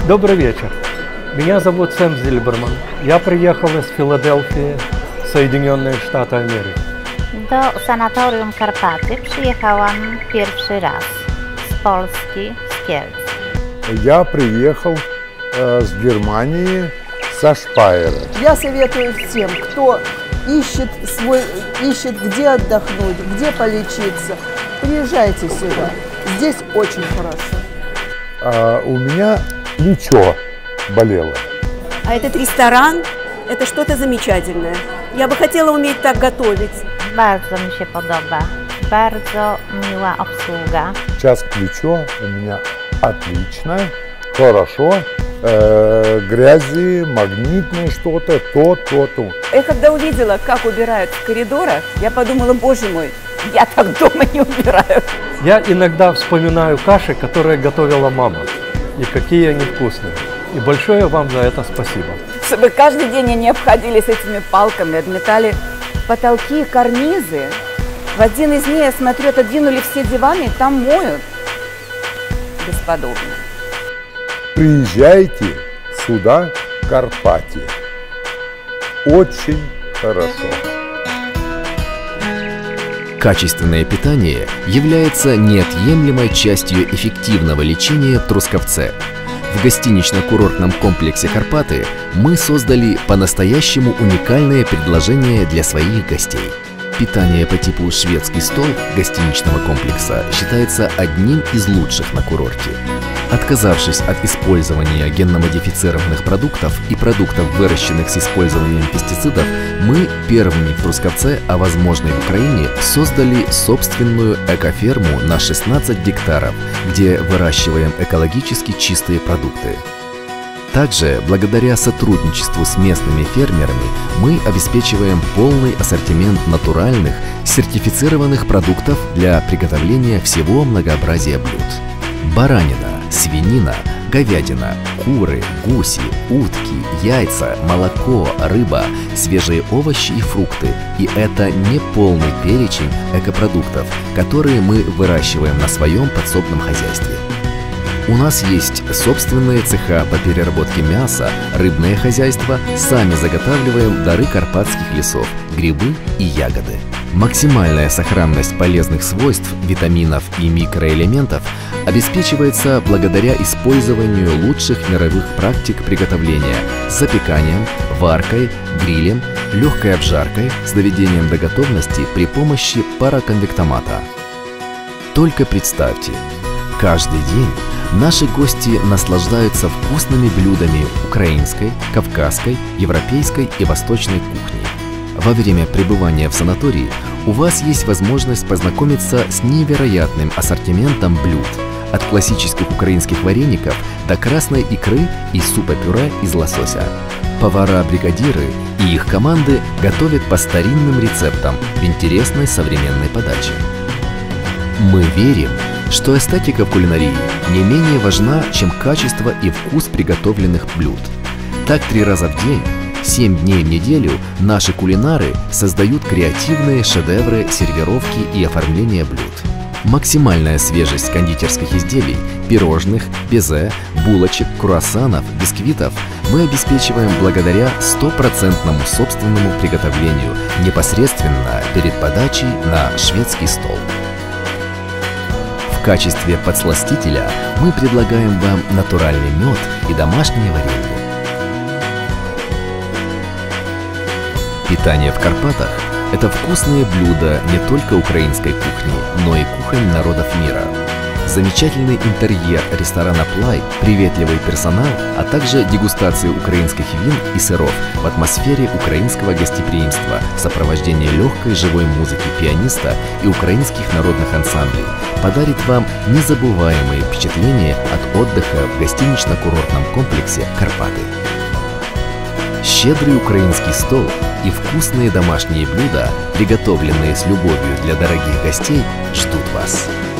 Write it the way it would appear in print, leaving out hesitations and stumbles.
Добрый вечер. Меня зовут Сэм Зильберман. Я приехал из Филадельфии, Соединенные Штаты Америки. Do Sanatorium Karpaty przyjechałam pierwszy raz z Polski, z Kielc. Я приехал с Германии, со Шпайера. Я советую всем, кто ищет где отдохнуть, где полечиться, приезжайте сюда. Здесь очень хорошо. У меня плечо болело. А этот ресторан – это что-то замечательное. Я бы хотела уметь так готовить. Bardzo mi się podoba. Bardzo miła obsługa. Сейчас плечо у меня отлично, хорошо. Грязи, магнитное что-то, то. Я когда увидела, как убирают в коридорах, я подумала, боже мой, я так дома не убираю. Я иногда вспоминаю каши, которые готовила мама, и какие они вкусные. И большое вам за это спасибо. Чтобы каждый день они обходили с этими палками, отметали потолки и карнизы. В один из дней, я смотрю, отодвинули все диваны и там моют. Бесподобно. Приезжайте сюда, в Карпатии. Очень хорошо. Качественное питание является неотъемлемой частью эффективного лечения в Трусковце. В гостинично-курортном комплексе «Карпаты» мы создали по-настоящему уникальное предложение для своих гостей. Питание по типу «шведский стол» гостиничного комплекса считается одним из лучших на курорте. Отказавшись от использования генно-модифицированных продуктов и продуктов, выращенных с использованием пестицидов, мы первыми в Трусковце, а возможно и в Украине, создали собственную экоферму на 16 гектаров, где выращиваем экологически чистые продукты. Также, благодаря сотрудничеству с местными фермерами, мы обеспечиваем полный ассортимент натуральных, сертифицированных продуктов для приготовления всего многообразия блюд. Баранина, свинина, говядина, куры, гуси, утки, яйца, молоко, рыба, свежие овощи и фрукты. И это не полный перечень экопродуктов, которые мы выращиваем на своем подсобном хозяйстве. У нас есть собственные цеха по переработке мяса, рыбное хозяйство, сами заготавливаем дары карпатских лесов, грибы и ягоды. Максимальная сохранность полезных свойств, витаминов и микроэлементов обеспечивается благодаря использованию лучших мировых практик приготовления с запеканием, варкой, грилем, легкой обжаркой с доведением до готовности при помощи пароконвектомата. Только представьте, каждый день наши гости наслаждаются вкусными блюдами украинской, кавказской, европейской и восточной кухни. Во время пребывания в санатории у вас есть возможность познакомиться с невероятным ассортиментом блюд, от классических украинских вареников до красной икры и супа-пюре из лосося. Повара-бригадиры и их команды готовят по старинным рецептам в интересной современной подаче. Мы верим, что эстетика в кулинарии не менее важна, чем качество и вкус приготовленных блюд. Так 3 раза в день, 7 дней в неделю наши кулинары создают креативные шедевры сервировки и оформления блюд. Максимальная свежесть кондитерских изделий, пирожных, безе, булочек, круассанов, бисквитов мы обеспечиваем благодаря 100% собственному приготовлению непосредственно перед подачей на шведский стол. В качестве подсластителя мы предлагаем вам натуральный мед и домашнее варенье. Питание в Карпатах – это вкусные блюда не только украинской кухни, но и кухонь народов мира. Замечательный интерьер ресторана «Плай», приветливый персонал, а также дегустации украинских вин и сыров в атмосфере украинского гостеприимства в сопровождении легкой живой музыки пианиста и украинских народных ансамблей подарит вам незабываемые впечатления от отдыха в гостинично-курортном комплексе «Карпаты». Щедрый украинский стол и вкусные домашние блюда, приготовленные с любовью для дорогих гостей, ждут вас.